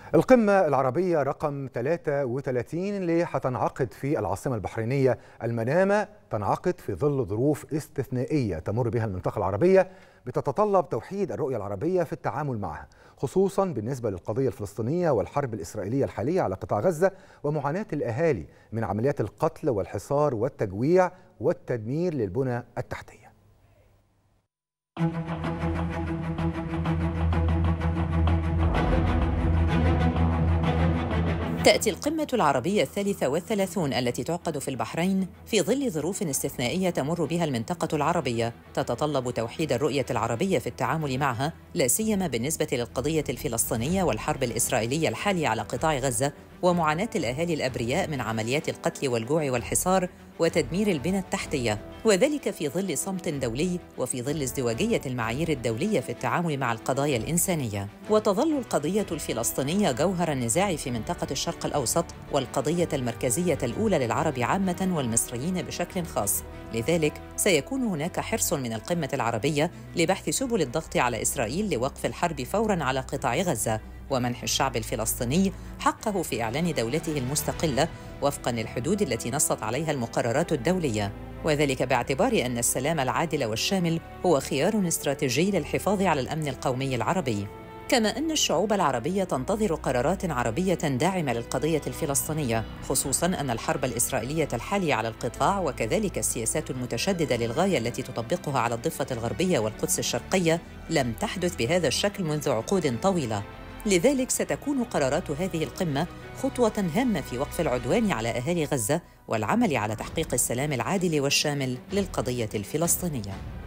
القمة العربية رقم 33 اللي هتنعقد في العاصمة البحرينية المنامة تنعقد في ظل ظروف استثنائية تمر بها المنطقة العربية بتتطلب توحيد الرؤية العربية في التعامل معها، خصوصا بالنسبة للقضية الفلسطينية والحرب الإسرائيلية الحالية على قطاع غزة ومعاناة الأهالي من عمليات القتل والحصار والتجويع والتدمير للبنى التحتية. تأتي القمة العربية 33 التي تعقد في البحرين في ظل ظروف استثنائية تمر بها المنطقة العربية تتطلب توحيد الرؤية العربية في التعامل معها، لا سيما بالنسبة للقضية الفلسطينية والحرب الإسرائيلية الحالية على قطاع غزة ومعاناة الأهالي الأبرياء من عمليات القتل والجوع والحصار وتدمير البنى التحتية، وذلك في ظل صمت دولي وفي ظل ازدواجية المعايير الدولية في التعامل مع القضايا الإنسانية. وتظل القضية الفلسطينية جوهر النزاع في منطقة الشرق الأوسط والقضية المركزية الأولى للعرب عامة والمصريين بشكل خاص، لذلك سيكون هناك حرص من القمة العربية لبحث سبل الضغط على إسرائيل لوقف الحرب فوراً على قطاع غزة ومنح الشعب الفلسطيني حقه في إعلان دولته المستقلة وفقاً للحدود التي نصت عليها المقررات الدولية، وذلك باعتبار أن السلام العادل والشامل هو خيار استراتيجي للحفاظ على الأمن القومي العربي. كما أن الشعوب العربية تنتظر قرارات عربية داعمة للقضية الفلسطينية، خصوصاً أن الحرب الإسرائيلية الحالية على القطاع وكذلك السياسات المتشددة للغاية التي تطبقها على الضفة الغربية والقدس الشرقية لم تحدث بهذا الشكل منذ عقود طويلة. لذلك ستكون قرارات هذه القمة خطوة هامة في وقف العدوان على أهالي غزة والعمل على تحقيق السلام العادل والشامل للقضية الفلسطينية.